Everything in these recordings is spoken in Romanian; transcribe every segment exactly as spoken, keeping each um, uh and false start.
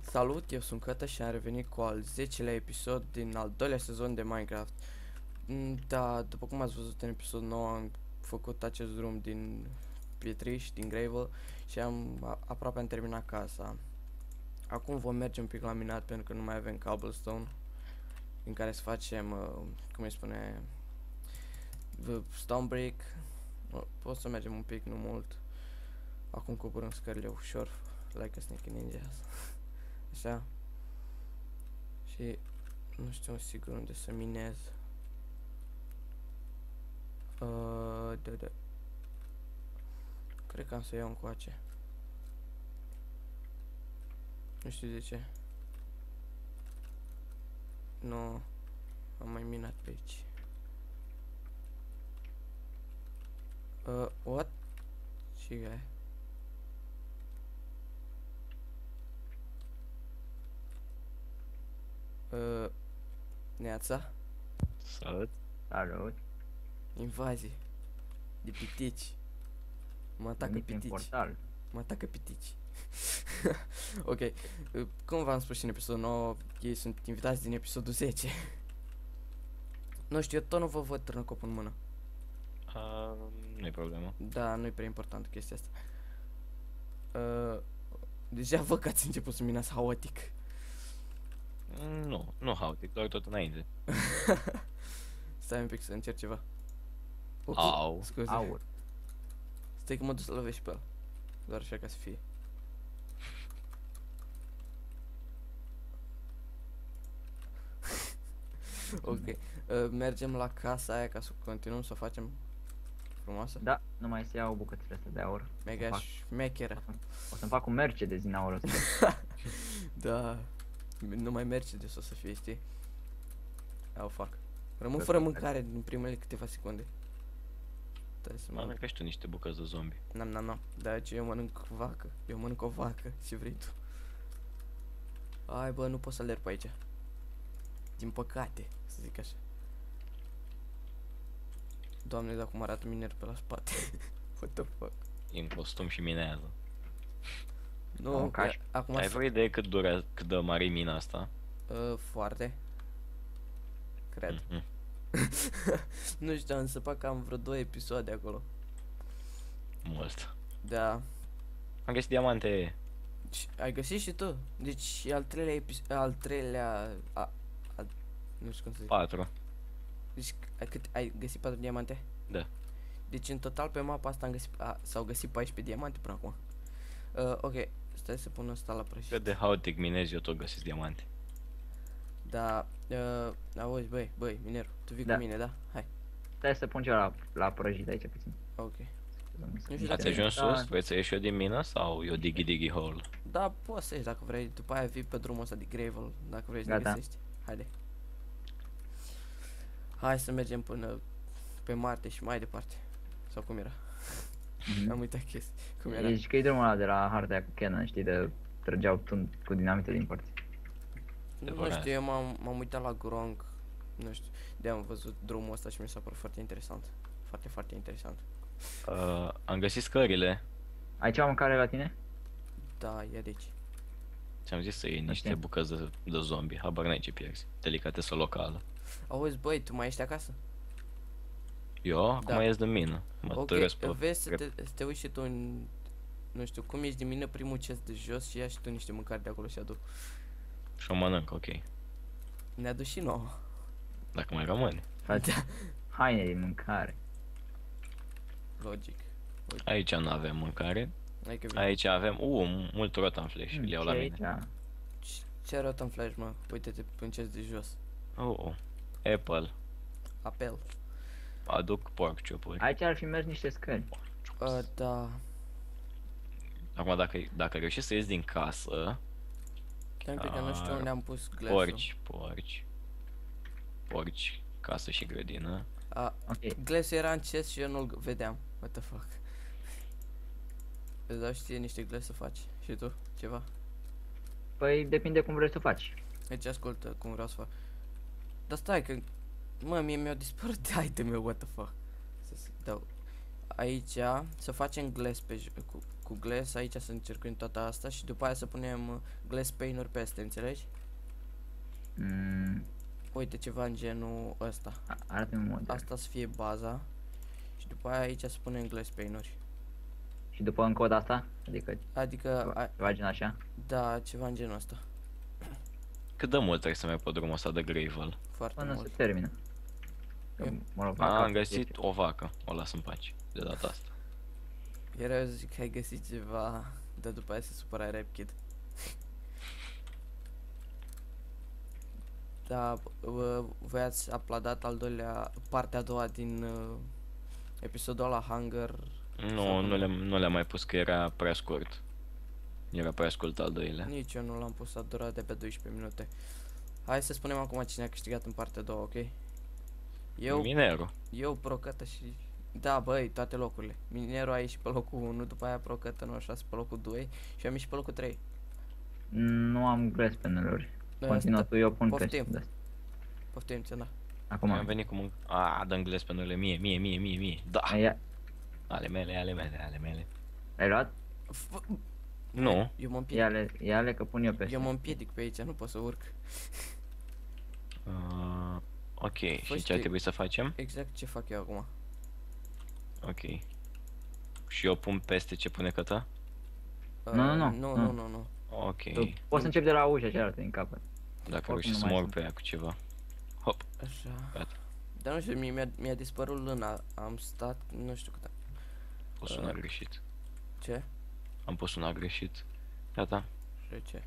Salut, eu sunt Cătă și am revenit cu al zecelea episod din al doilea sezon de Minecraft. Mm, Da, după cum ați văzut în episodul nou, am făcut acest drum din pietriș, din gravel și am a, aproape am terminat casa. Acum vom merge un pic la minat pentru că nu mai avem cobblestone din care să facem, uh, cum îi spune, v- stone brick. Uh, Pot să mergem un pic, nu mult. Acum coborâm scările ușor, like a sneaky ninja. Așa. Și nu știu sigur unde să minez. Uh, de, de. Cred că am să iau încoace. Nu știu de ce. Nu. Am mai minat pe aici. Uh, what? Ce e? Uh, Neața? Salut. Salut. Invazii. De pitici. Mă atacă Venit prin pitici. portal. Mă atacă pitici. Ok. uh, Cum v-am spus și în episodul nouă, ei sunt invitați din episodul zece. Nu știu, eu tot nu vă văd târnăcop în mână. Uh, nu-i problemă. Da, nu e prea important chestia asta. Uh, deja văd că ați început să minați haotic. Mm, Nu, nu haotic, doar tot înainte. Stai un pic să încerc ceva. Ups, Au. scuze. Aur. Stai că mă duc să lovești pe el. Doar așa ca să fie. Ok. Uh, mergem la casa aia ca să continuăm să o facem frumoasă. Da, nu mai se iau bucățile astea de aur. Mega fac. șmecheră. O să-mi fac un Mercedes din aur ăsta. Da. Nu mai merge de o să fie, știi? Au fac. Rămân Cred fără că- mâncare în primele câteva secunde. Trebuie să mă... Mănâncă și tu niște bucăți de zombie. Nam, nam, nam. Da, ce eu mănânc vacă. Eu mănânc o vacă. Ce vrei tu? Ai, bă, nu pot să alerg pe aici. Din păcate, să zic așa. Doamne, dacă cum arată miner pe la spate. What the fuck? În costum și minează. Nu, Am caș. e- acum Ai s- vreo idee cât durează, cât de mare e mina asta? uh, foarte. Cred. Mhm. Nu știu, am să că am vreo două episoade acolo. Mult. Da. Am găsit diamante. Și ai găsit și tu. Deci e al treilea episod, al treilea a, a, nu știu cum să zic. Patru. Deci ai, cât ai găsit patru diamante? Da. Deci în total pe mapa asta am găsit a, s-au găsit paisprezece diamante până acum. Uh, ok, stai să pun ăsta la prăjit. Cât de haotic minezi, eu tot găsesc diamante. Da, uh, auzi, băi, băi, mineru, tu vii Da. cu mine, da? Hai. Stai să pun ceva la, la prăjit aici puțin. Ok. Nu știu Ați dacă- ajuns Da. sus? Vreți să ieși eu din mină sau eu digi digi hole? Da, poți să ieși dacă vrei, după aia vii pe drumul ăsta de gravel, dacă vrei să ne Gata. găsești. Haide. Hai să mergem până pe Marte și mai departe. Sau cum era? Am Mhm. uitat chestii. Cum era? Deci că e drumul ăla de la harta aia cu Canon, știi, de trăgeau tun cu dinamită din părți. Nu Adevărat. știu, eu m-am m-am uitat la Gronk. Nu știu, de am văzut drumul ăsta și mi s-a părut foarte interesant. Foarte, foarte interesant. Uh, am găsit scările. Ai ceva mâncare la tine? Da, e de aici. Ți-am zis să iei niște Ok. bucăți de, de zombie. Habar n-ai ce pierzi. Delicatesă locală. Auzi, băi, tu mai ești acasă? Eu acum Da. ies din mină. Mă Ok, târăsc pe... vezi să pe- te, să te uiți și tu în... Nu știu, cum ești de mine primul chest de jos și ia și tu niște mâncare de acolo și adu. Și o mănânc, ok. Ne adu și nouă. Dacă mai rămâne. Faci Da. haine de mâncare. Logic. Aici nu avem mâncare. Hai că vine. Aici avem, uh, mult rotan flash, îl iau Ce la e mine. aici? Ce- Ce arată în flash, mă? Uite-te pe un chest de jos. Oh, oh. Apple. Apel. Aduc pork chop-uri. Aici ar fi mers niște scări. Uh, da. Acum dacă, dacă reușesc să ies din casă, Stai un pic că nu știu Ah, unde am pus glasul. porci, porci, porci, casă și grădină. A, Ok. glasul era în chest și eu nu-l vedeam. What the fuck. Îți dau și ție niște glas să faci. Și tu? Ceva? Păi depinde cum vrei să faci. Deci ascultă cum vreau să fac. Dar stai că... Mă, mie mi-au dispărut de iteme, what the fuck. Să se dau... aici să facem glass pe j- cu, cu glass, aici să încercăm toată asta și după aia să punem uh, glass pane-uri peste, înțelegi? Mm, Uite ceva în genul ăsta. a- arată-mi un model. Asta să fie baza și după aia aici să punem glass pane-uri. Și după încă o dată asta? Adică Adică, a, ceva gen așa? da, ceva în genul ăsta. Cât de mult trebuie să merg pe drumul ăsta de Gravel? Foarte Până mult. se termină. Că, Eu- mă rog, A, vaca am găsit este- o vacă, o las în pace de data asta. Era eu zic că ai găsit ceva, dar după aia se supăra Rapkid. Da, uh, voi ați uploadat al doilea, partea a doua din uh, episodul ăla Hunger. Nu, Sau nu cum? le-am, nu le-am mai pus că era prea scurt. Era prea scurt al doilea. Nici eu nu l-am pus, a durat de pe doisprezece minute. Hai să spunem acum cine a câștigat în partea a doua, ok? Eu, Minero. eu, Procătă și... Da, băi, toate locurile. Minero a ieșit pe locul unu, după aia Procătă nu așa pe locul doi și am ieșit pe locul trei. Nu am gres peneluri. Continuă tu, eu pun poftim. peste de asta. Poftim, ți-am dat. Acum. Am venit cu mânc... A, dă englez pe nurile mie, mie, mie, mie, mie. Da. Ia, Ale mele, ale mele, ale mele. ai luat? F- Nu. Eu mă împiedic. Ia-le, ia-le că pun eu peste. Eu mă împiedic pe aici, nu pot să urc. Uh, ok, și ce știi- ar trebui să facem? Exact ce fac eu acum. Ok. Și eu pun peste ce pune Cătă? Uh, Nu, nu, nu, nu, nu. nu, nu, nu. Ok. Tu poți să începi de la ușa cealaltă din capăt. Dacă oricum reușesc nu să mai mă urc sunt. pe ea cu ceva. Hop. Așa. Gata. Dar nu știu, mie mi-a, mi-a dispărut lâna. Am stat, nu știu cât. am- Pus Uh. una greșit. Ce? Am pus una greșit. Gata. Și ce?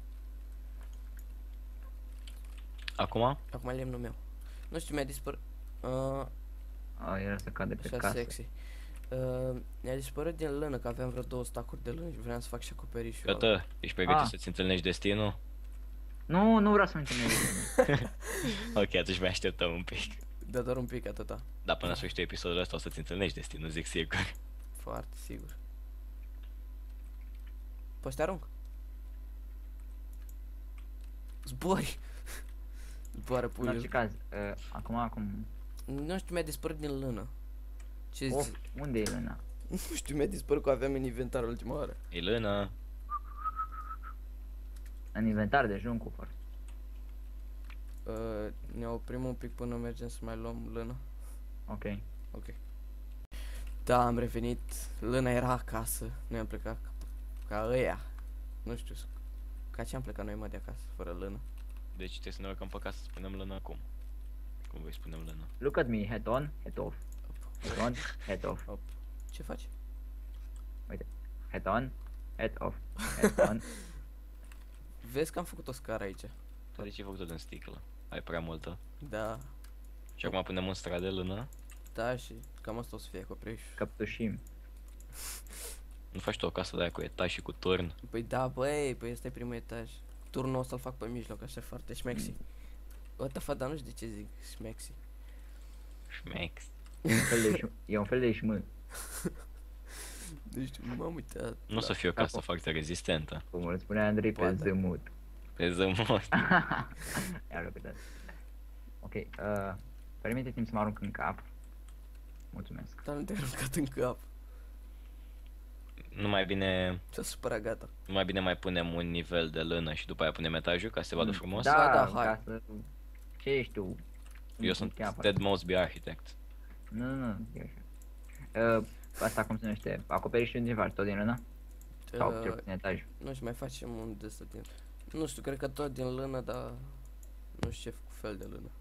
Acum? Acum e lemnul meu. Nu știu, mi-a dispărut... Uh, A, era să cade pe așa casă. sexy. Uh, mi-a dispărut din lână, că aveam vreo două stacuri de lână și vreau să fac și acoperișul ăla. Cătă, ești pregătit Ah. să-ți întâlnești destinul? Nu, nu vreau să mă întâlnesc. Ok, atunci mai așteptăm un pic. Da, doar un pic atâta. Dar până la sfârșitul episodului ăsta o să-ți întâlnești destinul, zic sigur. Foarte sigur. Poți să te arunc? Zbori! Zboară În orice puiul. caz, uh, acum, acum... Nu știu, mi-a dispărut din lână. Ce Of, zi- unde e lâna? Nu știu, mi-a dispărut că o aveam în inventar ultima oară. Elena, În inventar de jun cu forță. Uh, ne oprim un pic până mergem să mai luăm lână. Ok. Ok. Da, am revenit. Lâna era acasă. Noi am plecat ca, ca ăia. Nu știu, s- ca ce am plecat noi mă de acasă, fără lână. deci trebuie să ne urcăm pe casă să spunem Lena acum. Cum voi spunem Lena? Look at me, head on, head off. Head on, head off. Ce faci? Head on, head off. Head on. Vezi că am făcut o scară aici. Tu de ce ai făcut-o din sticlă? Ai prea multă. Da, Și acum punem un strat de Lena? da și cam asta o să fie acoperișul. Căptușim. Nu faci tu o casă de aia cu etaj și cu turn? Păi da, băi, păi ăsta e primul etaj. Turnul o să-l fac pe mijloc, așa foarte șmexy. What the fuck, dar nu știu de ce zic șmexy. Șmex. E un fel de șm- E un fel de șmânt. Nu știu, nu m-am uitat. Nu o să fie o casă foarte rezistentă. Cum îl spunea Andrei pe Poate. zămut. Pe zămot. Ia repetat. Ok, uh, permiteți-mi să mă arunc în cap. Mulțumesc. Dar nu te-ai aruncat în cap. Nu mai bine, S-a supărat, gata. nu mai bine mai punem un nivel de lână și după aia punem etajul ca să se vadă Mm, frumos? Da, Da, da, hai. ca să... Ce ești tu? Eu Nu sunt te apăr. Ted Mosby Architect. Nu, nu, nu, e așa. Uh, asta cum se numește? Acoperișul din faci tot din lână? Sau cel Uh, puțin etaj? nu știu, mai facem un de ăsta din... Nu știu, cred că tot din lână, dar... Nu știu ce fel de lână.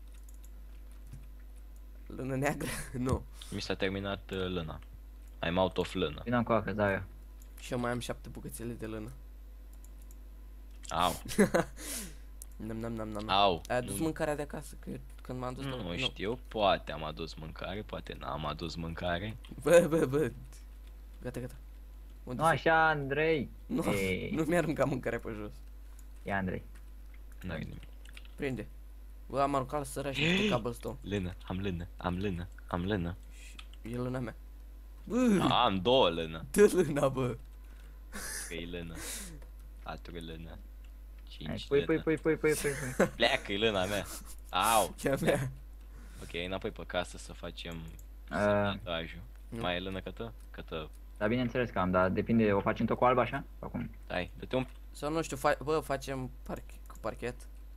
Lână neagră? Nu. Mi s-a terminat uh, lâna. I'm out of lână. Vină cu că zau eu. Și eu mai am șapte bucățele de lână. Au, Nam, nam, nam, nam. au. Ai adus Nu- mâncarea de acasă, că când m-am dus... Nu știu, poate am adus mâncare, poate n-am adus mâncare. Bă, bă, bă. Gata, gata. Unde Nu se- așa, Andrei! Nu, Ei, nu mi-a aruncat mâncarea pe jos. ia Andrei. Nu ai nimic. Prinde. Bă, am aruncat la săraș niște cobblestone. Lână, am lână, am lână, am lână. Și e lâna mea. Bă, Am două lână. dă lâna, bă. Trei lână. Patru lână. Hai, Cinci pui, pui, lână. pui, pui, pui, pui, pui. Pleacă, e lâna mea. Au. E a mea. Ok, înapoi pe casă să facem Uh. etajul. Nu. Mai e lână cătă? Cătă. Dar bineînțeles că am, dar depinde, o facem tot cu alb așa? Sau cum? Hai, dă-te un... Sau nu știu, fa bă, facem parch cu parchet.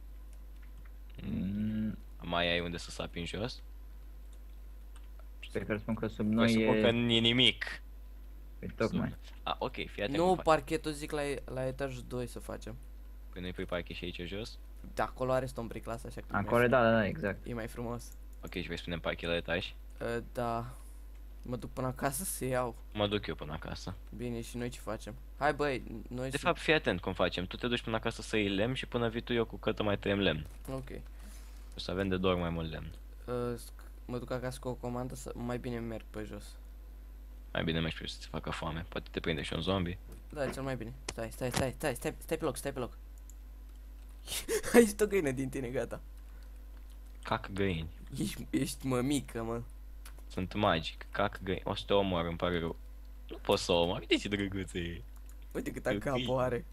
Mm, Mai ai unde să sapi în jos? prefer să spun că sub Noi noi să că e... nu e nimic. Păi tocmai. A, ok, fii atent. Nu, cum faci. parchetul zic la, e- la etajul doi să facem. Păi nu-i pui parchet și aici jos? De acolo are stone brick lasă, așa că e mai Acolo, da, da, da, exact. frum- e mai frumos. Ok, și vei spune parchet la etaj? Uh, da. Mă duc până acasă să iau. Mă duc eu până acasă. Bine, și noi ce facem? Hai băi, noi De să... fapt, fii atent cum facem. Tu te duci până acasă să iei lemn și până vii tu eu cu cătă mai tăiem lemn. Ok. O să avem de două ori mai mult lemn. Uh, sc- mă duc acasă cu o comandă, să mai bine merg pe jos. Mai bine mergi pe jos să-ți facă foame. Poate te prinde și un zombie. Da, cel mai bine. Stai, stai, stai, stai, stai, stai pe loc, stai pe loc. Ai ieșit o găină din tine, gata. Cac găini. Ești, ești mămică, mă. Sunt magic. Cac găini. O să te omor, îmi pare rău. Nu pot să o omor. Uite ce drăguț e. Uite câta Eu capă găină. are.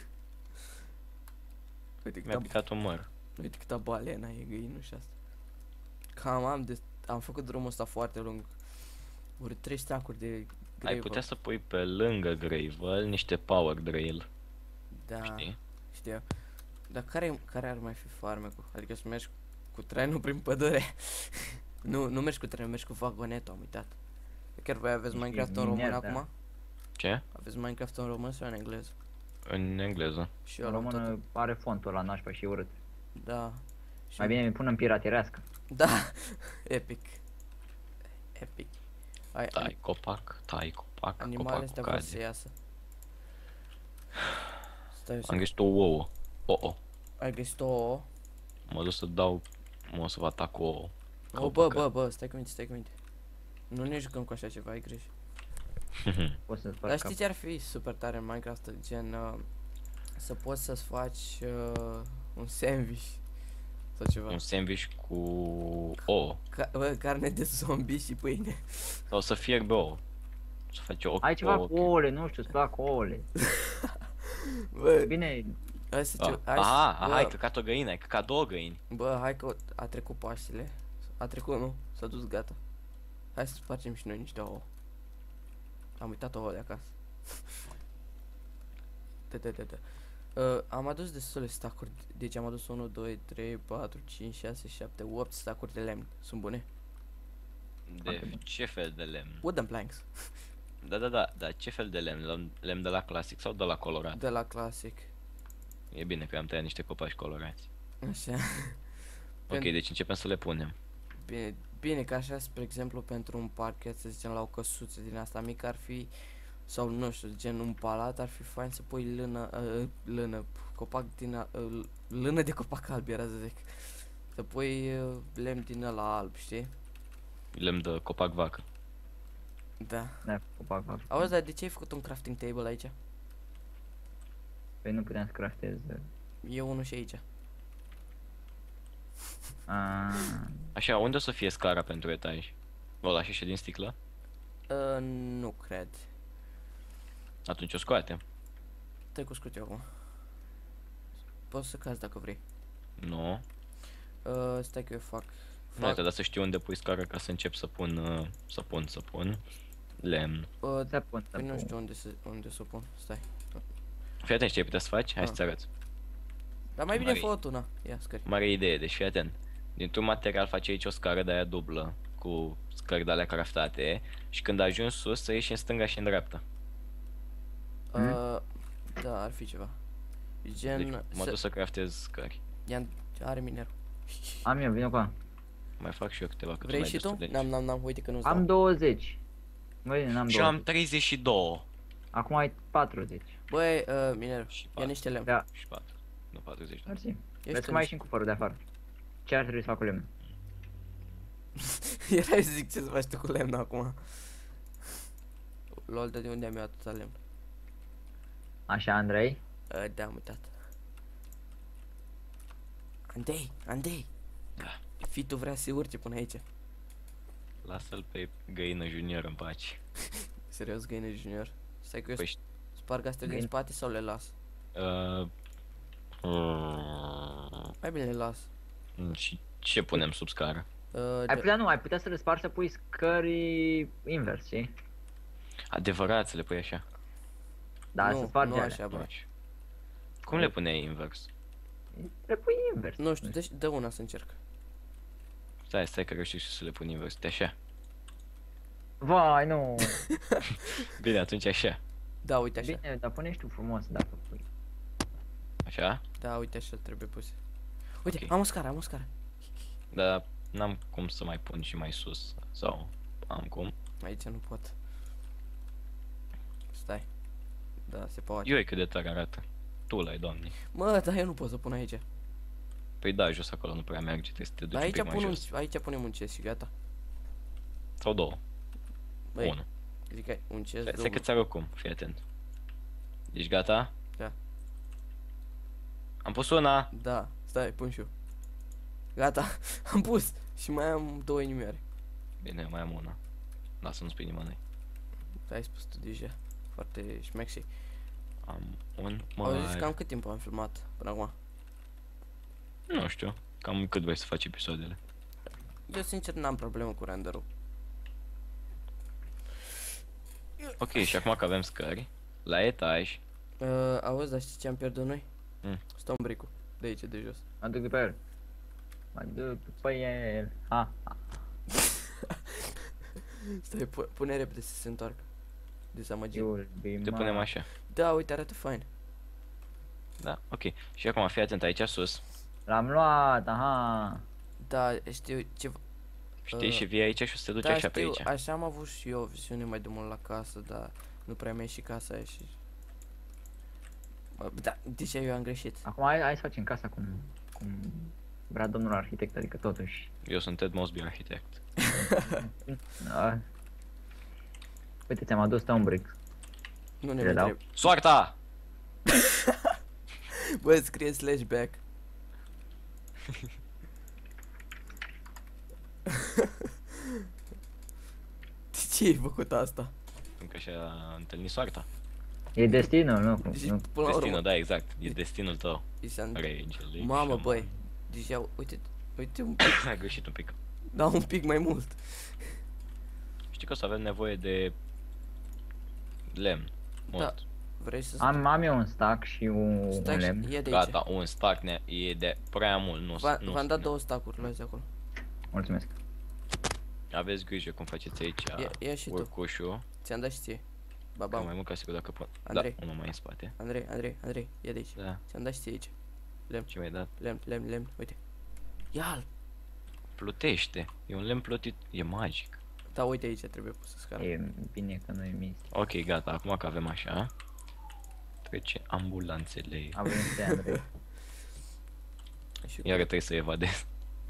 Uite Mi-a câta, picat un măr. uite câta balena e găinul și asta. Cam am de... Am făcut drumul ăsta foarte lung. Ori trei stacuri de Ai gravel. putea să pui pe lângă Gravel niște power drill. Da, Știi? știu. Dar care, care ar mai fi farmecul? Adică să mergi cu trenul prin pădure. nu, nu mergi cu trenul, mergi cu vagonetul, am uitat. Chiar voi aveți Ești Minecraft în român miner, da. acum? Ce? Aveți Minecraft în român sau în engleză? În engleză. Și eu În am tot. română are fontul ăla nașpa și urât. Da. Și Mai bine mi pun în piraterească. Da. Epic. Epic. Ai, Tai copac, tai copac, animalele copacul astea vor să cade. iasă. Stai o Am secundă. găsit o ouă. O, o. Ai găsit o ouă? Mă duc să dau... Mă o să vă atac o ouă. O, bă, bă, bă, stai cu minte, stai cu minte. Nu ne jucăm cu așa ceva, ai grijă. Poți să-ți faci Dar cap. știi ce ar fi super tare în Minecraft? Gen, uh, să poți să-ți faci uh, un sandwich sau ceva. Un sandwich cu ouă. Ca bă, carne de zombie și pâine. Sau să fierbe ouă. Să faci o Ai ceva ouă. cu ouăle, nu știu, îți plac ouăle. Bă, Bine, hai să Ah. ce... Hai, Aha, să- aha, ai bă, căcat o găină, ai căcat două găini. bă, hai că a trecut Paștele. A trecut, nu? S-a dus, gata. Hai să facem și noi niște ouă. Am uitat ouă de acasă. Da, da, da, da. Uh, am adus destule stacuri, deci am adus unu, doi, trei, patru, cinci, șase, șapte, opt stacuri de lemn. Sunt bune? Foarte De bun. ce fel de lemn? Wooden planks. Da, da, da, dar ce fel de lemn? Lemn- Lemn de la clasic sau de la colorat? De la clasic. E bine că am tăiat niște copaci colorați. Așa. Ok, Pen- deci începem să le punem. Bine, bine că așa, spre exemplu, pentru un parchet, să zicem, la o căsuță din asta mică ar fi, sau nu știu, gen un palat, ar fi fain să pui lână, uh, lână, copac din, a- uh, lână de copac alb, era să zic. Să pui uh, lemn din ăla alb, știi? Lemn de copac vacă. Da. da, copac, fac. Auzi, dar de ce ai făcut un crafting table aici? Păi nu puteam să craftez. Eu unul și aici. Ah, Așa, unde o să fie scara pentru etaj? O lași așa din sticlă? Uh, nu cred. Atunci o scoatem. Te cu scurt eu acum. Poți să cazi dacă vrei. Nu. Uh, stai că eu fac. Nu, fac dar să știu unde pui scara ca să încep să pun, uh, să pun, să pun lemn. uh, se pun, păi nu știu unde să, unde să o pun. Stai. Fii atent ce ai putea să faci? Hai Ah. să-ți arăt. Dar mai bine Mare- fă tu, na. Ia, scări. Mare idee, deci fii atent. Dintr-un material faci aici o scară de aia dublă cu scări de alea craftate și când ajungi sus să ieși în stânga și în dreapta. Uh, da, ar fi ceva. Gen, Deci mă să, duc să craftez scări. ia, are miner. Am eu, vin cu ea. Mai fac și eu câteva, că Vrei tu n-ai și tu? destul de N-am, n-am, n-am, uite că nu-ți Am dau. douăzeci. Măi, n-am Și eu am douăzeci. treizeci și doi. Acum ai patruzeci. Băi, uh, miner, Și ia patru. niște lemn. Da, Și patru. Nu patruzeci. mersi. Ia Vezi și că mai ieși în cufărul de afară. Ce ar trebui să fac cu lemn? Erai să zic ce să faci tu cu lemn acum. Lol, de unde am eu atâta lemn? Așa, Andrei? Uh, da, am uitat. Andrei, Andrei. Da. Fitul vrea să se urce până aici. Lasă-l pe găină junior în pace. Serios, găină junior. Stai că eu Păi, sp- sparg astea din Găină. spate sau le las? uh, mm, Mai bine le las. și ce punem sub scară? Uh, Ai de- putea, nu, ai putea să le spargi să pui scări invers, știi? Adevărat să le pui așa. Da, nu, să spargi nu alea. așa, bă. Deci, cum le puneai invers? Le pui invers. Nu știu, deci dă una să încerc. Stai, stai că reușești să le pun invers. De așa. Vai, nu. Bine, atunci așa. Da, uite așa. Bine, dar pune și tu frumos dacă pui. Așa? Da, uite așa trebuie puse. Uite, Ok. am o scară, am o scară. Dar n-am cum să mai pun și mai sus. Sau am cum. Aici nu pot. Stai. Da, se poate. Eu e cât de tare arată. Tu l-ai, doamne. Mă, dar eu nu pot să pun aici. Păi da, jos acolo nu prea merge, trebuie să te duci Dar un aici, pic mai pun un, jos. aici punem un chest și gata. Sau două. Băi, Unu. zic că un chest Stai, stai dublu. că ți arăt cum, fii atent. Ești gata? Da. Am pus una. Da, stai, pun și eu. Gata, am pus. Și mai am două inimioare. Bine, mai am una. Lasă, nu spui nimănui. Da, ai spus tu deja. Foarte șmexi. Am un Auzi, cam mare. cât timp am filmat până acum? Nu știu. Cam cât vrei să faci episoadele. Eu sincer n-am problemă cu renderul. Ok, și acum că avem scări. La etaj. Uh, auzi, dar știi ce am pierdut noi? Mm. Stombricul. De aici, de jos. Mă duc pe el. Mă duc pe el. Ha, ha. Stai, pu pune repede să se întoarcă. Dezamăgit. You'll be Te punem așa. Da, uite, arată fain. Da, ok. Și acum fii atent aici sus. L-am luat, aha. Da, știu ce... Știi? Uh, Și vii aici și o să te duci Da, așa pe știu, aici. așa am avut și eu o visiune mai de mult la casă, dar nu prea mi-a ieșit casa aia și... Bă, da, deja eu am greșit. Acum hai, hai să facem casa cum, cum vrea domnul arhitect, adică totuși. Eu sunt Ted Mosby arhitect. Da. Uite, ți-am adus un brick. Nu ne Le mai dau? trebuie. Soarta! Bă, scrie slash back. De ce ai făcut asta? Pentru că așa a întâlnit soarta. E destinul, nu? Deci, nu. până la urmă, Destinul, da, exact. E destinul tău. i s-a înt- Regele. Mamă, șaman. băi, deja, uite, uite un pic, Ai greșit un pic. da, un pic mai mult. Știi că o să avem nevoie de lemn. Mult. Da. Vrei să... Am, am eu un stack și un, un Stai, lemn. ia de aici. Gata, un stack ne e de prea mult. Nu, Va- nu V-am dat nu. două stack-uri, luați de acolo. Mulțumesc. Aveți grijă cum faceți aici Ia, ia și tu, urcușul. ți-am dat și ție. Ba, Că ba, mai mult ca sigur dacă pun. Andrei. Da, unul mai în spate. Andrei, Andrei, Andrei, ia de aici. Da. Ți-am dat și ție aici. Ce mi-ai dat? Lemn, lemn, lemn, uite. Ia-l! Plutește. E un lemn plutit. E magic. Da, uite aici, trebuie pus scara. E bine că nu e mis. Ok, gata. Acum că avem așa. Trece ambulanțele. Avem de Andrei. Și Iar trebuie să evadez.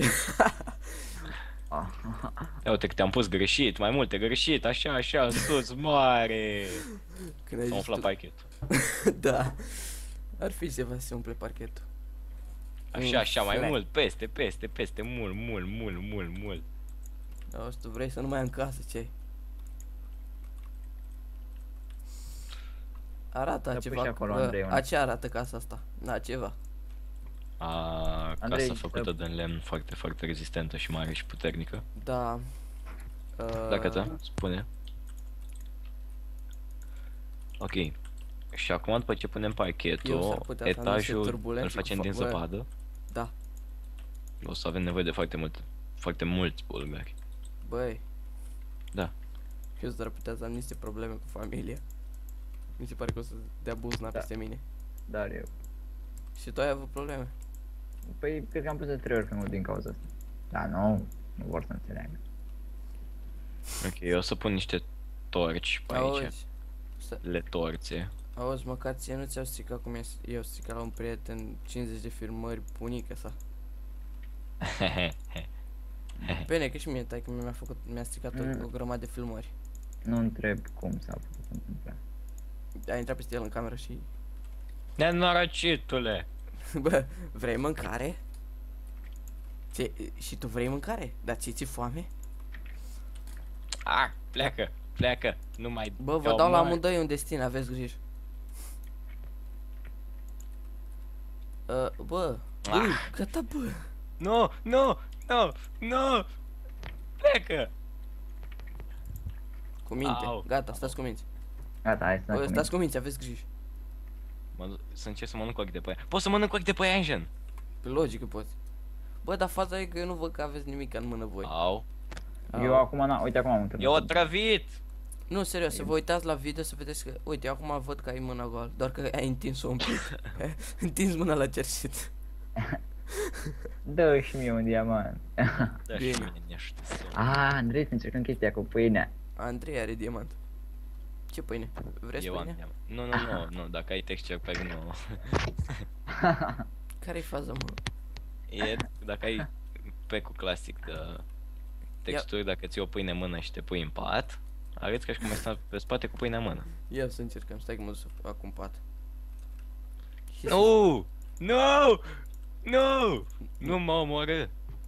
Ah. Ia uite că te-am pus greșit, mai multe greșit, așa, așa, sus, mare. când ai S-a zis umflat tu... parchetul. Da. Ar fi ceva să se umple parchetul. Așa, așa, mai Flac. mult, peste, peste, peste, mult, mult, mult, mult, mult. Auzi, tu vrei să nu mai am casă, ce ai? Arată Da, pui ceva. și acolo, bă, Andrei, una. a ce arată casa asta? Da, ceva. A, Andrei, casa făcută uh, din lemn foarte, foarte rezistentă și mare și puternică. Da. Uh, Dacă te spune. Ok. Și acum după ce punem Eu s-ar parchetul, putea să am niște etajul turbulențe îl cu facem fa- din bă. zăpadă. Da. O să avem nevoie de foarte mult, foarte mulți bulgari. Băi. Da. Eu s-ar putea să am niște probleme cu familia. Mi se pare că o să dea buzna Da. peste mine. Dar eu. Și tu ai avut probleme? Păi, cred că am pus de trei ori pe mult din cauza asta. Da, nu, nu vor să înțeleagă. Ok, eu o să pun niște torci pe aici. Auzi, stă- Le torțe. auzi, măcar ție nu ți-au stricat cum i- eu stricat la un prieten cincizeci de filmări bunica sa. Bine, că și mie, tai că mi-a făcut, mi-a stricat o, Mm. o grămadă de filmări. Nu întreb cum s-a putut întâmpla. A intrat peste el în cameră și... Nenorocitule! Bă, vrei mâncare? Ce, și tu vrei mâncare? Dar ți ți foame? Ah, pleacă, pleacă, nu mai Bă, vă te dau la omor. amândoi un destin, aveți grijă. Uh, bă, Ah. Ui, gata, bă. Nu, nu, nu, nu! plecă! Cu minte. Au. Gata, stați cu minți. Gata, hai să Bă, ne stați cu minți, aveți grijă. Mă, duc- să încerc să mănânc ochi de păianjen. Poți să mănânc ochi de păianjen? Pe logic că poți. Bă, dar faza e că eu nu văd că aveți nimic în mână voi. Au. Eu Au. acum, na, uite acum am întâlnit. Eu otrăvit! Nu, serios, să vă uitați la video să vedeți că... Uite, eu acum văd că ai mâna goală, doar că ai întins-o un pic. Întins mâna la cerșit. Dă și mie un diamant. Da, și Bine. mine niște somn. Ah, Andrei, să încercăm chestia cu pâinea. Andrei are diamant. Ce pâine? Vreți Eu am pâine? diamant. Nu, nu, nu, nu, dacă ai texture pack, nu. Care-i faza, mă? E, dacă ai pack-ul clasic de texturi, dacă ți o pâine în mână și te pui în pat, arăți ca și cum ai stat pe spate cu pâinea în mână. Ia să încercăm, stai că mă duc să fac un pat. Și să- Nu! Nu! Nu! Nu mă omorâ!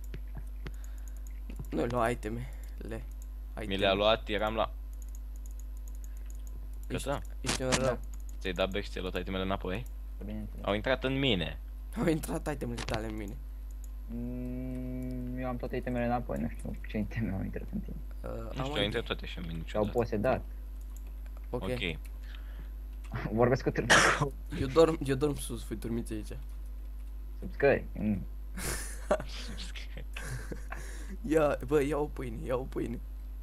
Nu, lua iteme. Le. Mi le-a luat, eram la... Ești, Gata? ești un rău. Ți-ai dat back și ți-ai luat itemele înapoi? Bineînțeles. Au intrat în mine. Au intrat itemele tale în mine. Mm, eu am toate itemele înapoi, nu știu ce iteme au intrat în tine. Uh, Nu am știu, o au idee. intrat toate și în mine Și au niciodată. posedat. Ok. Ok. Vorbesc cu târgu. Eu dorm, eu dorm sus, voi dormiți aici. Sub scări. Mm. Ia, bă, ia o pâine, ia o pâine.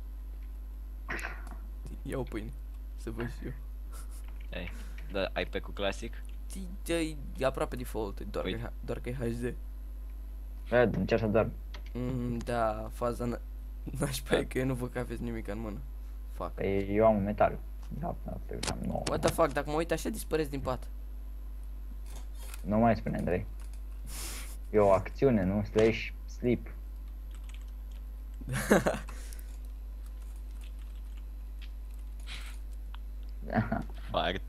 Ia o pâine. Să văd și eu. Ei, da, ai pack-ul clasic? Ți- ți- E aproape default, doar că, Uite. e- doar că e H D. Bă, încerc să dorm. Mm, da, faza n- nașpa e că eu nu văd că aveți nimic în mână. Fuck. Păi eu am un metal. Da, da, am nouă. What the fuck, dacă mă uit așa dispăresc din pat. Nu mai spune, Andrei. E o acțiune, nu? Slash sleep. Fart.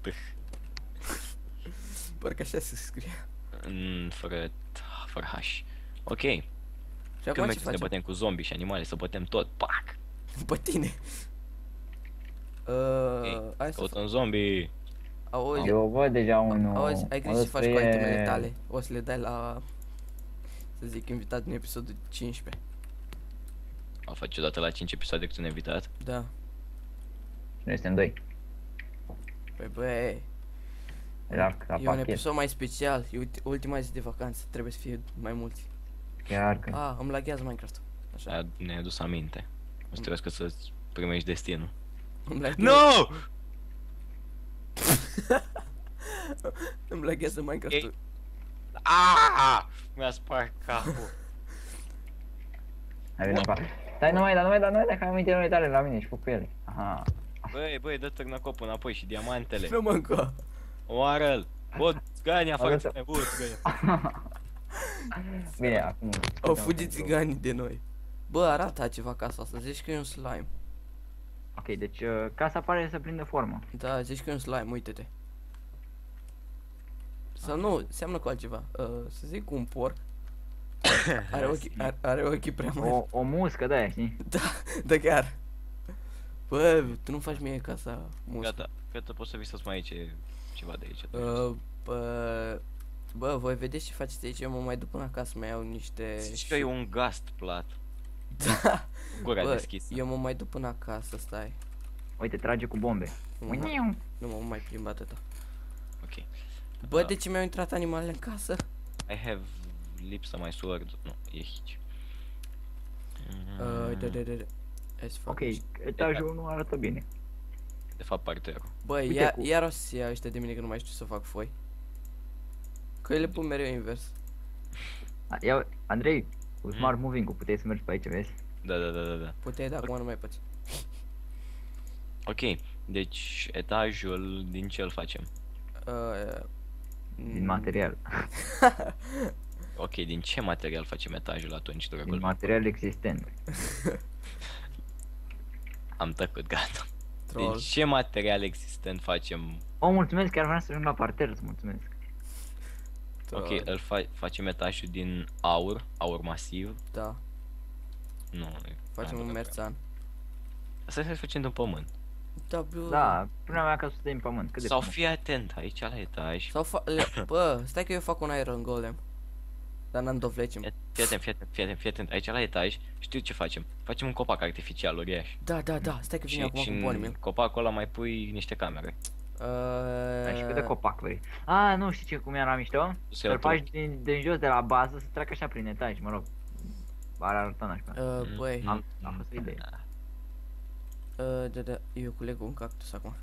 Parcă așa se scrie. Mm, fără, fără H. Ok. Și Când acum ce mergem să ne facem? bătem cu zombie și animale, să bătem tot. Pac! Pe tine. Uh, Ei, hai să Căutăm zombie. auzi, Eu văd deja unul. auzi, ai grijă o ce faci cu să fie- itemele tale. O să le dai la, să zic, invitat în episodul cincisprezece. Au face odată la cinci episoade cât un invitat. Da. Și noi suntem doi. Păi băi, La, la e un pachet. episod mai special, e ulti- ultima zi de vacanță, trebuie să fie mai mulți. Chiar că. Ah, îmi laghează Minecraft. Așa. Aia ne-a dus aminte. O să trebuiască să-ți primești destinul. Îmi laghează, Nu! îmi laghează Minecraft. Aaaa! Mi-a spart capul. Hai, vino afară. Stai, nu mai da, nu mai da, nu mai da, că am itemele tale la mine și fug cu ele. Aha. Băi, băi, dă târnăcopul înapoi și diamantele. Nu mă încoa. Oară-l! Bă, zgani afară, Arătă. ți-ai bă, zgani. Bine, acum. Au fugit țiganii de noi. Bă, arată ceva casa asta, zici că e un slime. Ok, deci uh, casa pare să prindă formă. Da, zici că e un slime, uite-te. Sau nu, seamănă cu altceva. Uh, să zic un porc. Are ochii, are, are ochii prea mari. O, o muscă de aia, știi? Da, da chiar. Bă, tu nu faci mie casa muscă. Gata, cred că poți să vii să-ți mai aici ceva de aici. Uh, bă, bă, voi vedeți ce faceți aici, eu mă mai duc până acasă, mai iau niște... Zici că e un gast plat. Da, Gura bă, deschisă. eu mă mai duc până acasă, stai. Uite, trage cu bombe. Nu mă, mai- nu mă mai plimb atâta. Ok. Bă, Da. de ce mi-au intrat animalele în casă? I have lipsa my sword. Nu, e aici. Uh, da, da, da, da. Hai să fac Ok, niște- etajul nu arată bine. De fapt, parterul. Băi, Uite ia, cu- iar o să ia ăștia de mine că nu mai știu să fac foi. Că eu le pun mereu invers. A, Ia, Andrei, cu smart moving-ul puteai să mergi pe aici, vezi? Da, da, da, da, da. Puteai, dar acum nu mai poți. Ok, deci etajul din ce îl facem? Uh, Din mm, material. Ok, din ce material facem etajul atunci, Din dragul? material existent. Am tăcut, gata. Troll. Din ce material existent facem? O, mulțumesc, chiar vreau să ajung la parter, îți mulțumesc. troll. Ok, îl fa facem etajul din aur, aur masiv. Da, Nu, e facem cam un de- merțan. Asta să facem din pământ. Da, bă. Da, până mea că sută din pământ, cât de Sau frumos. fii atent, aici la etaj. Sau fa le bă, stai că eu fac un iron golem. Dar n-am dovlecim. Fii atent, fii atent, fii atent, fii atent. Aici la etaj, știu ce facem. Facem un copac artificial uriaș. Da, da, da, stai că vine Și, acum și cu bonii în meu. copacul ăla mai pui niște camere. Dar și cât de Uh, copac vrei. A, nu știi ce cum era mișto? Să iau Să-l faci din, din jos de la bază să treacă așa prin etaj, mă rog. Ar arăta nașpa. uh, băi, Am, am fost o idee. uh, da, da, eu culeg un cactus acum.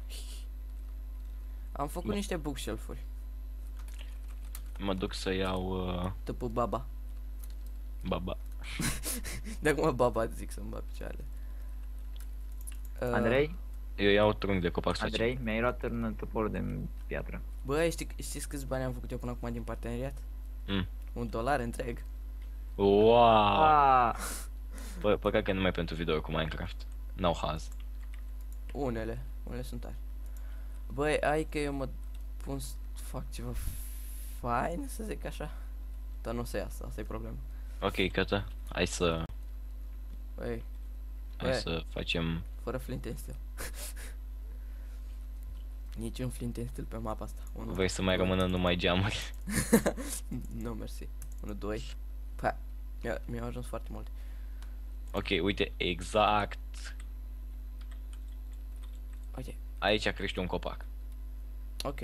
Am făcut Bă. niște bookshelf-uri. Mă duc să iau uh, După baba. baba. De acum baba zic să-mi bat picioarele. Uh, Andrei, Eu iau trunchi de copac să facem. Andrei, mi-ai luat în toporul de piatră. Băi, știi, știți câți bani am făcut eu până acum din parteneriat? Mm. Un dolar întreg. Wow! Ah, Bă, păcat că numai pentru video cu Minecraft. N-au haz. Unele, unele sunt tari. Băi, ai că eu mă pun să fac ceva fain, să zic așa. Dar nu o să iasă, asta e problema. Ok, Cătă, hai să, Băi, hai Bă. să facem... fără flint and steel. Niciun flint and steel pe mapa asta. Unu, Vrei să mai doi. rămână numai geamuri? Nu, mersi. unu, doi. Pa. Mi-a- Mi-au ajuns foarte mult. Ok, uite, exact Uite, aici crește un copac. ok.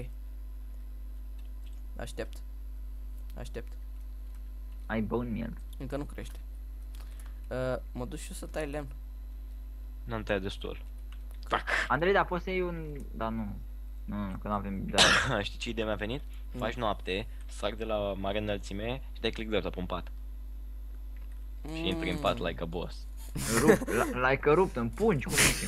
Aștept. Aștept. ai bone meal. Încă nu crește. Uh, mă duc și eu să tai lemn. N-am tăiat destul. Fac. Andrei, dar poți să iei un... Da, nu. Nu, nu, că nu avem... Da. Știi ce idee mi-a venit? Mm. Faci noapte, sar de la mare înălțime și dai click dreapta pe un pat. Și intri în pat like a boss. Rupt, la- like a rupt, împungi, cum zici?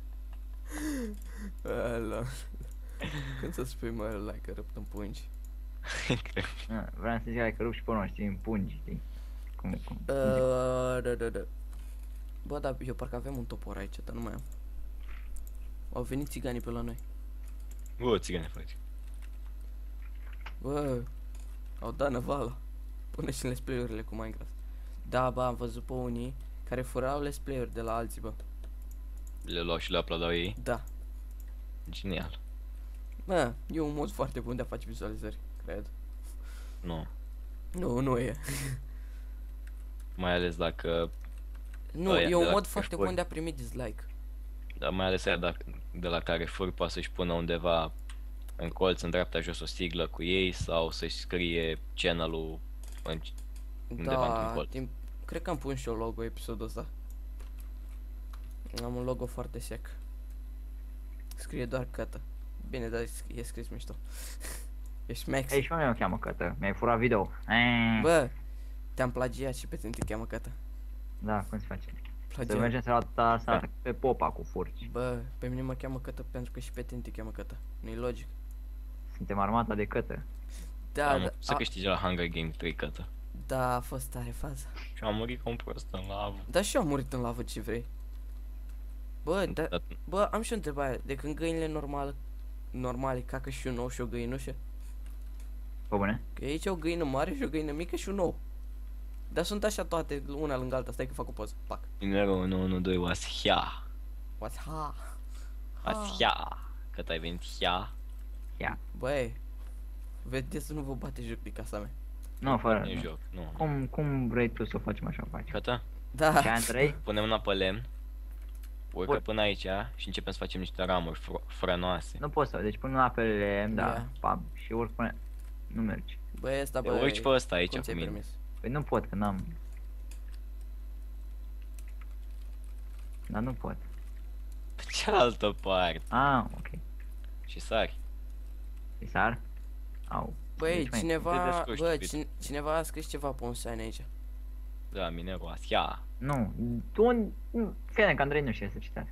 Ăla. Când să spui mă like că răpt în pungi? Ah, vreau să zic like a rupt și pe urmă, știi, împungi, știi? Cum, cum, cum zic? Uh, da, da, da. Bă, dar eu parcă avem un topor aici, dar nu mai am. Au venit țiganii pe la noi. Bă, țigane faci. Bă, au dat năvala. Pune și let's play-urile cu Minecraft. Da, bă, am văzut pe unii care furau let's play-uri de la alții, bă. Le luau și le uploadau ei. Da. Genial. Bă, e un mod foarte bun de a face vizualizări, cred. Nu. Nu, nu e. Mai ales dacă... Nu, Ăia e de un la mod care foarte furi. bun de a primi dislike. Dar mai ales aia dacă, de la care furi poate să-și pună undeva în colț, în dreapta jos o siglă cu ei sau să-și scrie channel-ul în... Undeva într-un Da, colț. timp, cred că am pus și eu logo episodul ăsta. Am un logo foarte sec. Scrie doar Cătă. Bine, dar e scris mișto. Ești Max. Ei, și pe mine mă cheamă Cătă, mi-ai furat video. Eee, Bă, te-am plagiat și pe tine te cheamă Cătă. Da, cum se face? Să Plagiat. mergem să la să atac pe popa cu furci. Bă, pe mine mă cheamă Cătă pentru că și pe tine te cheamă Cătă. Nu-i logic. Suntem armata de Cătă. Da, am, da, să a, câștige la Hunger Games trei, Cătă. da, a fost tare faza. Și am murit ca un prost în lavă. Dar și eu am murit în lavă, ce vrei. Bă, da, Dar bă, am și o întrebare. De când găinile normale, normale cacă și un ou și o găinușă? Pe bune? Că aici e o găină mare și o găină mică și un ou. Dar sunt așa toate, una lângă alta. Stai că fac o poză. Pac. numărul unu unu doi was hia. What's ha? Was hia. Cât ai venit hia. Ia. Băi, vedeți să nu vă bate joc de casa mea. Nu, fără. Nu e nu. joc, nu. Cum, cum vrei tu să o facem așa, o faci? Gata? Da. Și Andrei? Punem una pe lemn. Urcă Bun. până aici și începem să facem niște ramuri fro- frănoase. Nu poți să, deci până la pe lemn, da, Ia. pam, și urc până... Nu mergi. Băi, ăsta, Te băi, urci pe ăsta aici cum cu ți-ai mine. permis? Păi nu pot, că n-am... Dar nu pot. Pe cealaltă parte. Ah, ok. Și sari. Îi sar? Au. Băi, Deci, mai- te cineva, descurci, bă, stupid. cine, cineva a scris ceva pe un sign aici. Da, minerul was hia. Nu, tu... nu, Fie că Andrei nu știe să citească.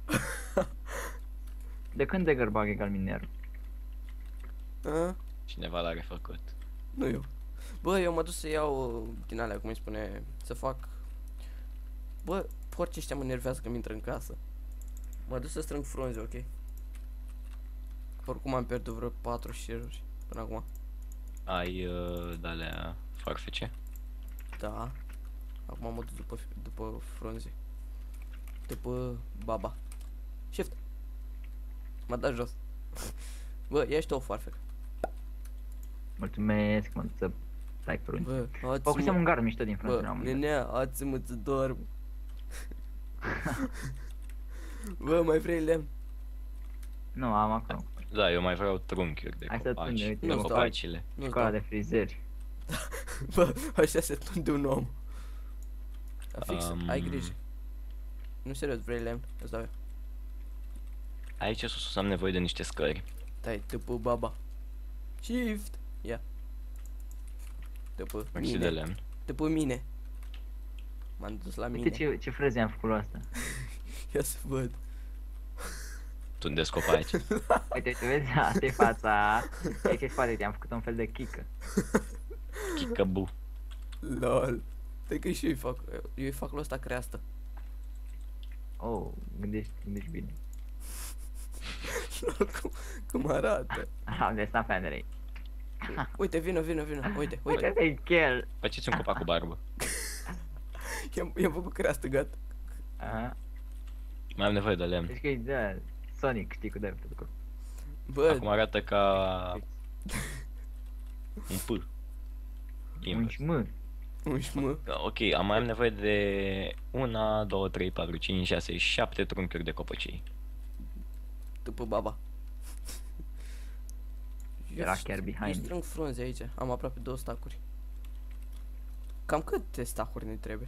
De când de gărbag egal miner? A? Cineva l-a refăcut. Nu eu. Bă, eu mă duc să iau uh, din alea, cum îi spune, să fac... Bă, porci ăștia mă nervează că mi intră în casă. Mă duc să strâng frunze, ok? Oricum am pierdut vreo patru share-uri până acum. Ai uh, de-alea farfece? Da. Acum mă duc după, după frunze. După baba. Shift. M-a dat jos. Bă, ia și tu o farfecă. Mulțumesc, mă să Stai frunze. Bă, Făcusem ați-mă, un gard mișto din frunze la bă, un moment dat. nenea, ați-mă să dorm. Bă, mai vrei lemn? Nu, am acolo. Da, eu mai vreau trunchiuri de Hai să copaci. tunde, uite, Nu de stau. copacile. Nu Școala stau. de frizeri. Bă, așa se tunde un om. A, fix, Um, ai grijă. Nu, serios, vrei lemn? Îți dau eu. Aici sus am nevoie de niște scări. Stai, tăpă baba. Shift. Ia. Tăpă Mersi de mine. lemn. Tăpă mine. M-am dus la Uite mine. ce, ce freze am făcut la asta. Ia să văd. Tundesc copaci. Uite, uite, vezi? Asta e fața. Aici e spate, am făcut un fel de chică. Chicăbu. Lol. Stai că și eu îi fac, eu îi fac lui ăsta creastă. Oh, gândești, gândești bine. Lol, cum, cum arată. Am desnat pe Andrei. Uite, vină, vină, vină. Uite, Uite, uite. te chel. Faceți un copac cu barbă. I-am, i-am făcut creastă, gata. Aha. Mai am nevoie de lemn. Deci că e de Sonic, știi cu de făcut. Bă, Acum arată ca un P. Un Invers. M. un șmă. Ok, am mai am nevoie de unu, doi, trei, patru, cinci, șase, șapte trunchiuri de copăcei. După baba. Era Eu chiar st- behind Eu it. strâng frunze aici. Am aproape două stacuri. Cam câte stacuri ne trebuie?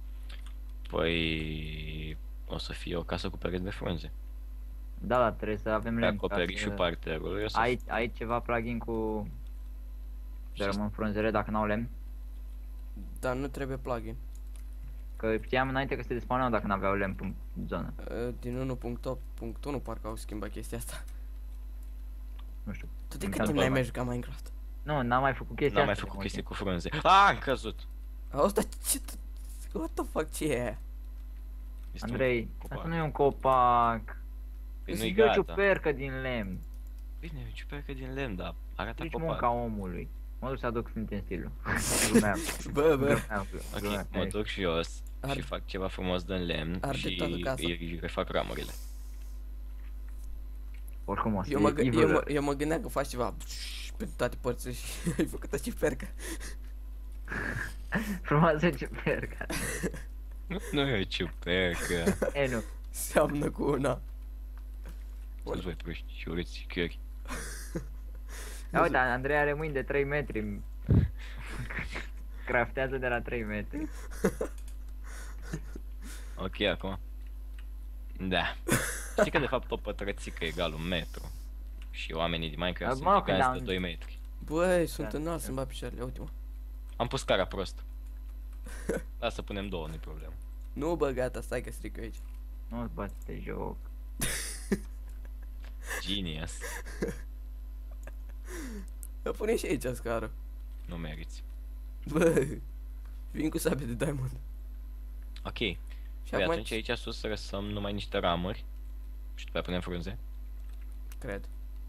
Păi o să fie o casă cu pereți de frunze. Da, da, trebuie să avem Pe lemn. ca acoperișul să- parterului o să Ai, ai ceva plugin cu... De rămân frunzele dacă n-au lemn? Dar nu trebuie plugin. Că știam înainte că se despawnau dacă n-aveau lemn în zonă. Uh, Din unu punct opt punct unu parcă au schimbat chestia asta. Nu știu. Tu de Îmi cât cam timp n-ai normal. mai jucat Minecraft? Nu, n-am mai făcut chestia n-am mai asta, făcut de chestii mult cu frunze. Ah, am căzut! Asta ce... t- What the fuck, ce e aia? Este un Andrei, copac. asta nu e un copac. Păi Este nu-i o gata. ciupercă din lemn. Bine, e o ciupercă din lemn, dar arată Nici copac. munca omului. Mă duc să aduc sfinte în stilul. Glumeam. Bă, bă. Glumeam, Ok, glumeam. mă duc jos Ar- și fac ceva frumos din lemn Arde și toată casa. îi refac ramurile. Oricum o să Eu mă, e gă- eu, evil. mă, eu mă gândeam că faci ceva pe toate părțile și ai făcut o ciupercă. Frumoasă ciupercă. Nu, nu e o ciupercă. E, nu. Seamănă cu una. Să-ți voi proști și urâți chiori. Ia uite, Andrei are mâini de trei metri. Craftează de la trei metri. Ok, acum. Da. Știi că de fapt o pătrățică egal un metru. Și oamenii din Minecraft Mă sunt rog, giganți da. de doi metri. Băi, sunt Da, înalt, da. să-mi bat picioarele, uite-mă. Am pus cara prost. Lasă să punem două, nu-i problemă. Nu, bă, gata, stai că stric eu aici. Nu-ți bate de joc. Genius. Îl pune și aici scară. Nu meriți. Bă, vin cu sabie de diamond. Ok. Și Păi acum, atunci aici sus lăsăm numai niște ramuri. Și după aia punem frunze. cred.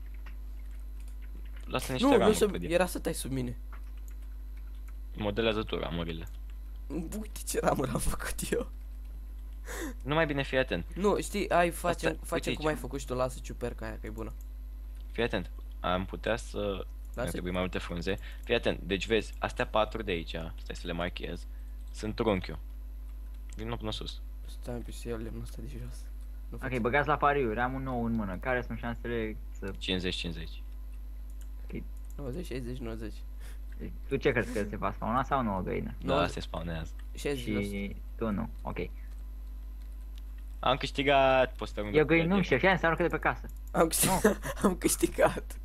Lasă niște Nu, nu, ramuri să, pe din. era să tai sub mine. Modelează tu ramurile. Uite ce ramuri am făcut eu. Nu mai bine fii atent. Nu, știi, ai, facem, Asta- facem uite cum ai aici. făcut și tu, lasă ciuperca aia, că e bună. Fii atent. Am putea să... Ne Lasă, trebuie mai multe frunze. Fii atent. Deci vezi, astea patru de aici, stai să le marchez, sunt trunchiul. Vino până sus. stai un pic să iau lemnul ăsta de jos. Nu Ok, fac- băgați la pariuri, am un nou în mână. Care sunt șansele să... cincizeci cincizeci. nouăzeci, șaizeci, nouăzeci. Deci, tu ce crezi că se va spawna sau nu o găină? Da, nouăzeci. se spawnează. șaizeci la sută. Și tu nu, ok. Am câștigat, poți să te Eu găinușă, și aia înseamnă că de pe casă. Am câștigat. Am câștigat.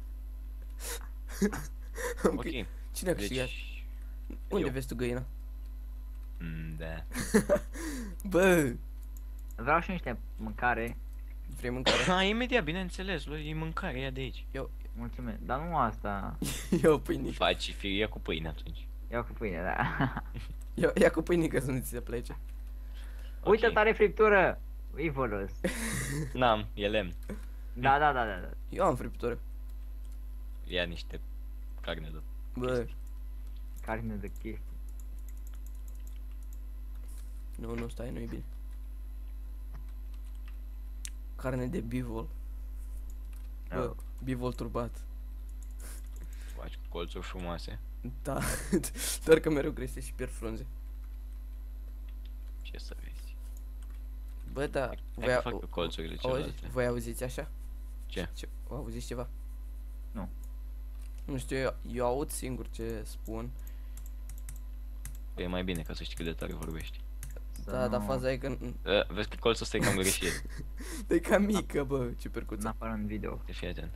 Am Ok, câ- Cine a câștigat? deci... Unde eu. vezi tu găina? Mm, da. Bă, Vreau și niște mâncare. vrei mâncare? Ha, imediat, bineînțeles, lui e mâncare, ia de aici. Mulțumesc. Dar nu asta. Ia o pâinică. Faci și fie, ia cu pâine atunci. Iau cu pâine, da. Ia, ia cu pâinică să nu ți se plece. Uite, Ok. tare friptură! Ivolos. N-am, e lemn. Da, da, da, da, da. Eu am friptură. Ia niște carne de... Bă, Carne de chestii. nu, nu, stai, nu-i bine. Carne de bivol. Bă, Oh. bivol turbat. Faci cu colțuri frumoase. Da, doar că mereu crește și pierd frunze. Ce să vezi? Bă, da, Hai voi, că au- fac colțurile auzi, celelalte. voi auziți așa? Ce? Ce? Auziți ceva? Nu. Nu știu, eu, eu aud singur ce spun. E mai bine ca să știi cât de tare vorbești. Să Da, dar nu- faza e că... Uh, vezi că colțul ăsta e cam greșit. E cam mică, bă, ce percuță. N-apar în video. Te fii atent.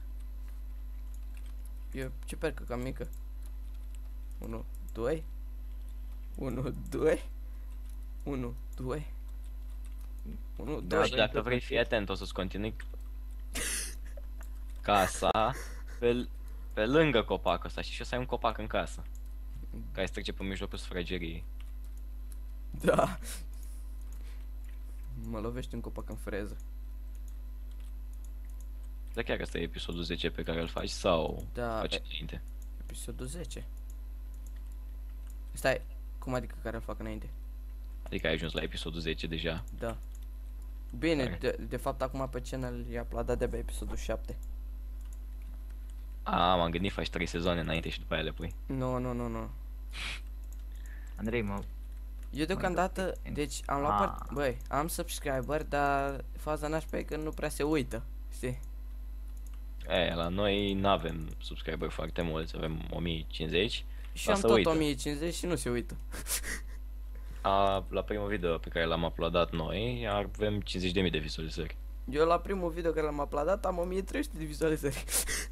Eu ce percă cam mică? unu, doi unu, doi unu, doi unu, Da, doi Și dacă vrei fii atent, o să-ți continui casa pe, pe lângă copacul ăsta. Și o să ai un copac în casă care se trece pe mijlocul sufrageriei. Da. Mă lovește un copac în freză. Dar chiar asta e episodul zece pe care îl faci sau Da, faci e- înainte? episodul zece. Stai, cum adică care îl fac înainte? Adică ai ajuns la episodul zece deja. Da. Bine, Care? de, de fapt acum pe channel e uploadat de pe episodul șapte. A, m-am gândit, faci trei sezoane înainte și după aia le pui. Nu, nu, nu, nu. Andrei, mă, Eu deocamdată, Mă, deci am luat Ah. part, băi, am subscriber, dar faza nașpa e că nu prea se uită, știi? E, la noi n-avem subscriber foarte mulți, avem o mie cincizeci. Și Dar am să tot uită. o mie cincizeci și nu se uită. A, la primul video pe care l-am uploadat noi avem cincizeci de mii de vizualizări. Eu la primul video care l-am uploadat am o mie trei sute de vizualizări.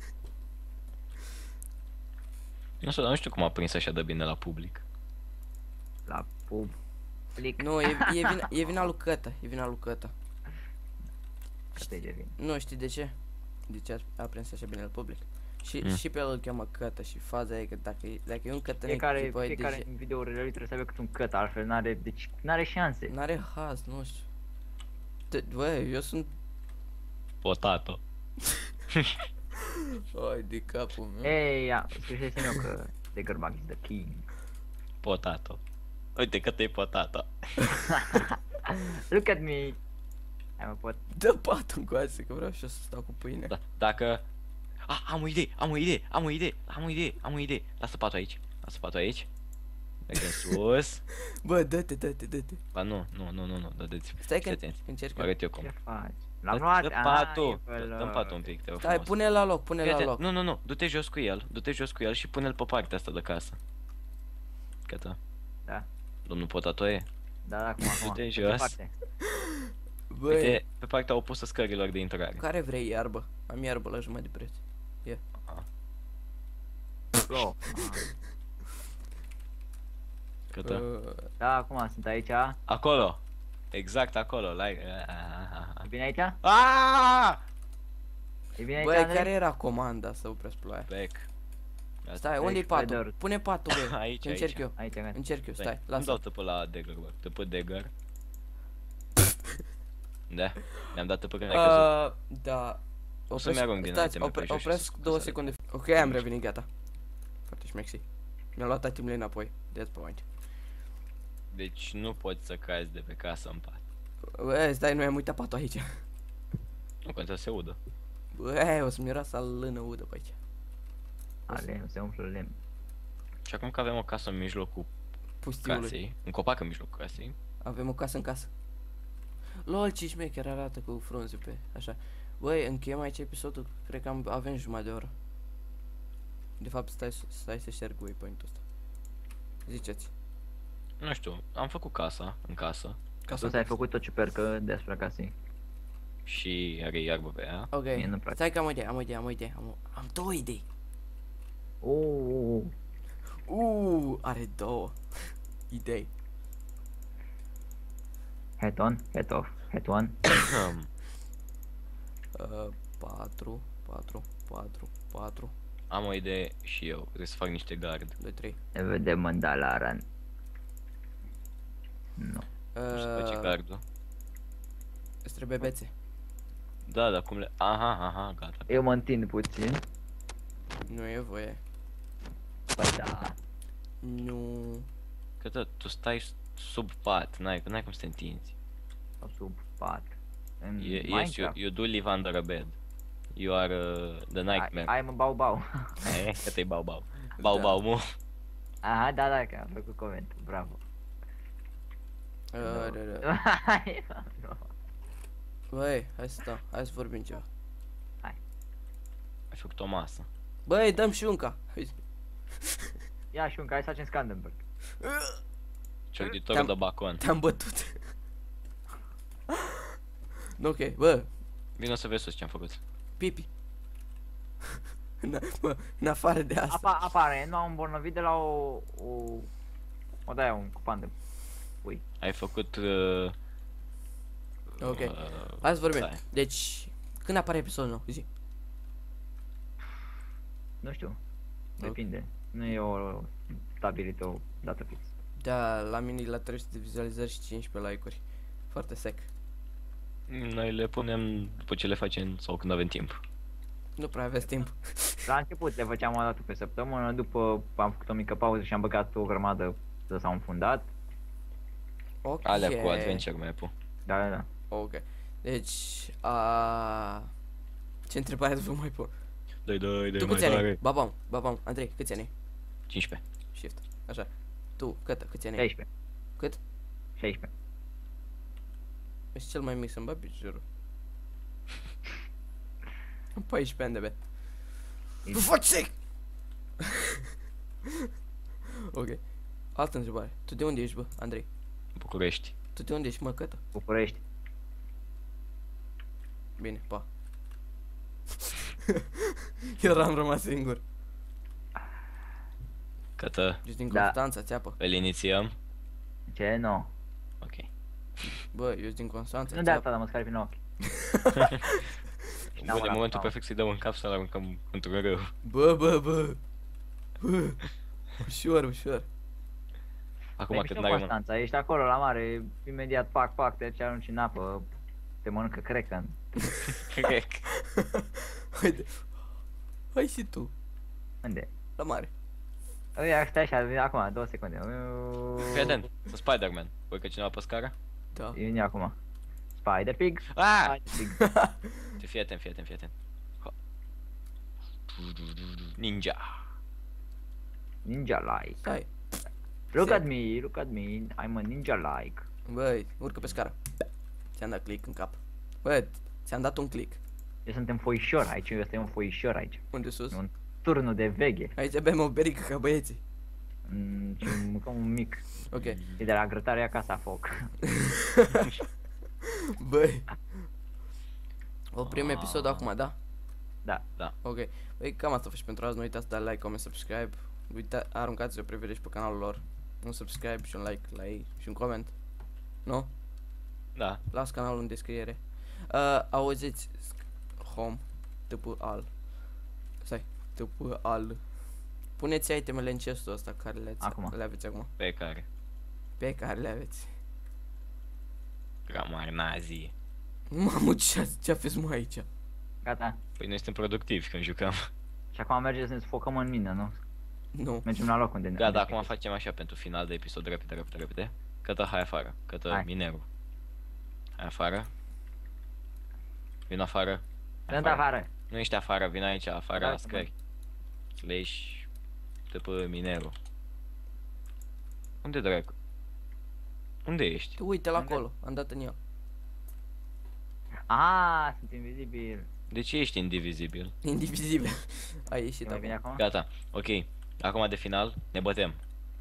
Nu știu, dar nu știu cum a prins așa de bine la public. la public. Nu, e, e, vina, e vina lui Cătă, e vina lui Cătă. Că te devin. Nu știi de ce? De ce a, a prins așa bine la public? Și, Mm. și pe el îl cheamă Cătă și faza e că dacă e, dacă e un cătănec, Fiecare, băi, fiecare deci în videourile lui trebuie să aibă câte un cut, altfel n-are, deci n-are șanse. n-are haz, nu știu. Te, băi, eu sunt... Potato. Ai de capul meu. Ei, ia, scrișesem eu că The Gerbag is the king. Potato. Uite că te-ai potato. Look at me! Hai mă, pot. Dă patul în coase, că vreau și eu să stau cu pâine. Da, dacă... Ah, am o idee, am o idee, am o idee, am o idee, am o idee. Lasă patul aici, lasă patul aici. Mergem sus. Bă, dă-te, dă-te, dă-te. Ba nu, nu, nu, nu, nu, dă-te. Stai că Atenți. încerc. Vă arăt eu cum. Ce faci? L-am Dă- luat, Dă a, patul, e pe dă-mi patul un pic, te rog Stai, frumos. pune la loc, pune Fii la atent. loc. Nu, nu, nu, du-te jos cu el, du-te jos cu el și pune-l pe partea asta de casă. Gata. Da, Domnul Potato e. da, da, acum, acum. Du-te Pe ce jos. parte? Băi, Uite, pe partea opusă scărilor de intrare. care vrei iarbă? Am iarbă la jumătate de preț. Go. Gata. Uh, Da, acum sunt aici. Acolo. Exact acolo. La... Ah! E bine aici? E bine aici, Băi, Andrei? care era comanda să opresc ploaia? Back. Gata. Stai, Back unde-i patul? feather. Pune patul, băi. Aici, Încerc aici. eu. Aici, gata. Încerc eu, stai, Îmi dau lasă. tăpă la Dagger, bă. Tăpă Dagger. Da, mi-am dat tăpă când ai căzut. Uh, da. O să-mi arunc din stați, iteme opre, pe jos și opresc să- două să- secunde. Ok, am revenit, gata. Foarte șmexi. Mi-a luat atimul înapoi. Dead point. Deci nu poți să cazi de pe casă în pat. Băi, stai, noi am uitat patul aici. Nu contează să se udă. Băi, o să miroasă a lână udă pe aici. Ale, nu se umflă lemn. Și acum că avem o casă în mijlocul Pustiului. casei, un copac în mijlocul casei, Avem o casă în casă. Lol, ce șmecher arată cu frunze pe așa. Băi, încheiem aici episodul. Cred că am, avem jumătate de oră. De fapt, stai, stai să șterg waypoint-ul ăsta. Ziceți. nu știu, am făcut casa în casă Casa Tu ți-ai făcut tot ce percă deasupra casei. și are iarbă pe ea. Ok. Mie nu-mi place. Stai că am o idee, am o idee, am o idee. Am, o... am două idei. Uuu, Uuu, are două idei. head on, head off, head one. Uh, patru, patru, patru, patru, Am o idee și eu, trebuie să fac niște gard. doi, trei. Ne vedem în Dalaran. Nu. Nu știu face Uh, gardul. îți trebuie bețe. Da, dar cum le... Aha, aha, gata. Eu mă întind puțin. Nu e voie. Păi da. Nu. Că tot, tu stai sub pat, n-ai, n-ai cum să te întinzi. Sau sub pat. În You, yes, you, Minecraft. you do live under a bed. You are uh, the nightmare. I, I'm a bau bau. Eh, că te-ai bau bau. Bau Da. bau mu. Aha, da, da, că am făcut comentul, bravo. Uh, No. da, da. Hai, no. Băi, hai să stau, hai să vorbim ceva. Ai făcut o masă. Băi, dăm și unca. Ia și un hai să facem Scandenberg. Ciorditorul Te-am- de bacon. Te-am bătut. Ok, bă, Vino să vezi sus ce am făcut. pipi. În, bă, în afară de asta. Apa, apare, nu am îmbolnăvit de la o... o... O de-aia, un cupan de... Ai făcut... Uh, Ok. uh, Hai să vorbim. stai. Deci, când apare episodul nou? Zi. Nu știu. Depinde. Nu e o stabilită o dată fix. Da, la mine la trei sute de vizualizări și cincisprezece like-uri. Foarte sec. Noi le punem după ce le facem sau când avem timp. Nu prea aveți timp. La început le făceam o dată pe săptămână, după am făcut o mică pauză și am băgat o grămadă să s-au înfundat. Ok. Alea cu Adventure Map-ul. Da, da, da. Ok. Deci, a... Ce întrebare să vă mai pun? Dai, dai, dai Tu mai câți ani ai? tare. Babam, babam, Andrei, câți ani ai? cincisprezece. Shift. Așa. Tu, cât, câți ani ai? șaisprezece. Cât? șaisprezece. Ești cel mai mic să-mi bag piciorul. Am paisprezece ani de be. Ești- Nu faci sec! Ok. Altă întrebare. Tu de unde ești, bă, Andrei? București. Tu de unde ești, mă, cătă? București. Bine, pa. Eram rămas singur. Cătă, Ești din Da. Constanța, țeapă. îl inițiem. Ce? Nu. Ok. Bă, eu sunt din Constanța, Nu de asta, dar mă scari prin ochi. Bun, N-am e ăla, momentul n-am. perfect să-i dăm în cap să-l aruncăm într-un râu. Bă, bă, bă. Bă. Ușor, ușor. Acum E cât mișto n-ai mă... Constanța, ești acolo la mare, imediat pac, pac, te ce arunci în apă, te mănâncă crecan. Cred. Haide. Hai și tu, Unde? la mare. Ia, stai așa, acum, două secunde. Fii atent, sunt Spider-Man. Urcă cineva pe scară? Da. Vine acum. Spider Pig. Ah! Spider Pig. Te fii atent, fii atent, fii atent. Ha. Ninja. Ninja like. Stai. Look Se- at me, look at me, I'm a ninja like. Băi, urcă pe scară. Ți-am dat click în cap. Bă, ți-am dat un click. Eu suntem foișor aici, eu sunt un foișor aici. Unde sus? Un turnul de veghe. Aici bem o berică ca băieții. Mm, și mâncăm un mic. Ok. E de la grătarea Casa Foc. Băi. Oprim episodul acum, da? Da. Ok. Păi cam asta a fost pentru azi. Nu uitați să dați like, comment, subscribe. Uita, aruncați o privire și pe canalul lor. Un subscribe și un like la ei și un comment. Nu? Da. Las canalul în descriere. Uh, auziți home tp al. Stai, tp al. Puneți itemele în chestul ăsta care le, Acum. le aveți acum. Pe care. Pe care le aveți. Gramar nazi. Mamă, ce ce aveți mă aici? Gata. Păi noi suntem productivi când jucăm. Și acum mergem să ne sufocăm în mină, nu? Nu. Mergem la loc unde ne Gata, acum facem așa pentru final de episod, repede, repede, repede. Cătă, hai afară. Cătă, Hai. minerul. Hai afară. Vin afară. Hai Sunt afară. Nu ești afară, vin aici, afară Da, la scări. Slash T P minerul. Unde dracu? Unde ești? Tu uite la Unde? acolo, am dat în el. Ah, sunt invizibil. De ce ești indivizibil? Indivizibil. Ai ieșit Ce mai vine acum. acum? Gata, ok. Acum de final, ne bătem.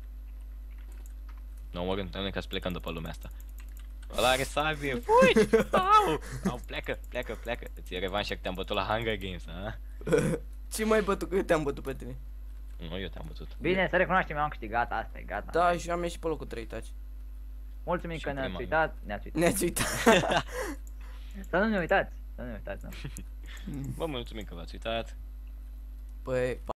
Nu omorând, nu ca să plecăm după lumea asta. Ăla are sabie, fugi! Au! Au, pleacă, pleacă, pleacă. Îți e revanșa că te-am bătut la Hunger Games, a? Ce mai bătut că eu te-am bătut pe tine? Nu, eu te-am bătut. Bine, să recunoaștem, eu am câștigat, asta e, gata. Da, și am ieșit pe locul trei, taci. Mulțumim Și că ne-ați prima uitat, ne-ați uitat. Ne-ați uitat. Să nu ne uitați, să nu ne uitați, nu. Vă mulțumim că v-ați uitat. Păi,